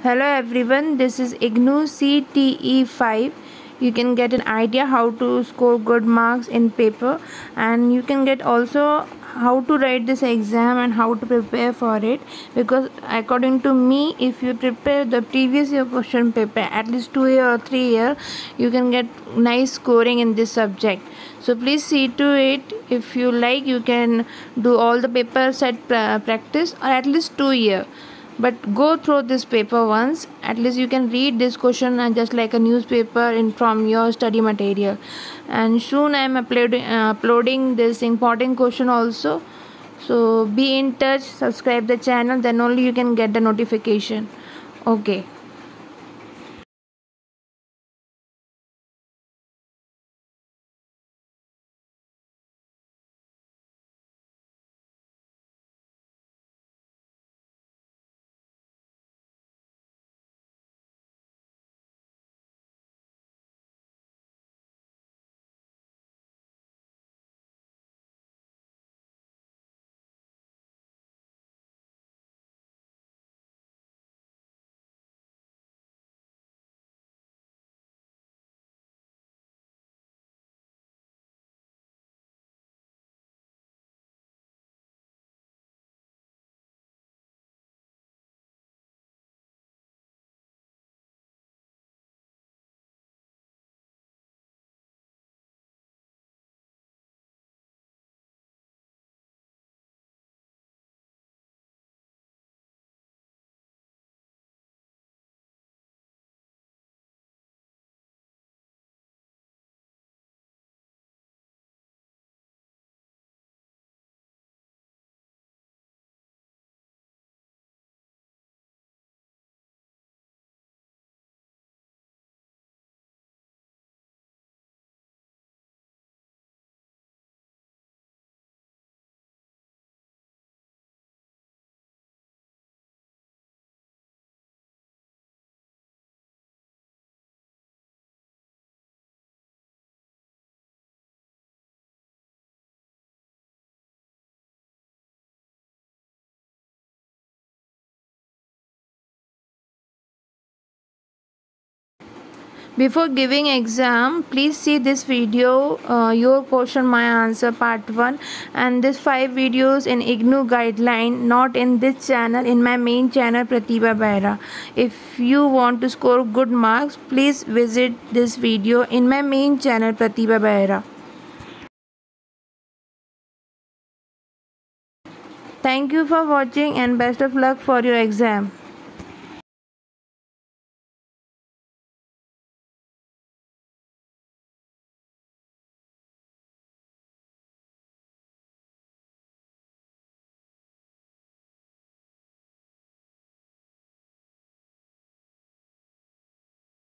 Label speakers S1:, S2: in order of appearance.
S1: Hello everyone, this is IGNOU CTE5. You can get an idea how to score good marks in paper, and you can get also how to write this exam and how to prepare for it, because according to me, if you prepare the previous year question paper at least 2 year or 3 year, you can get nice scoring in this subject. So please see to it. If you like, you can do all the paper set practice or at least 2 year, but go through this paper once. At least you can read this question and just like a newspaper in from your study material. And soon I am uploading this important question also, so be in touch, subscribe the channel, then only you can get the notification. Okay. Before giving exam, please see this video, your question my answer part 1, and this 5 videos in IGNOU guideline, not in this channel, in my main channel Pratibha Behra. If you want to score good marks, please visit this video in my main channel Pratibha Behra. Thank you for watching and best of luck for your exam.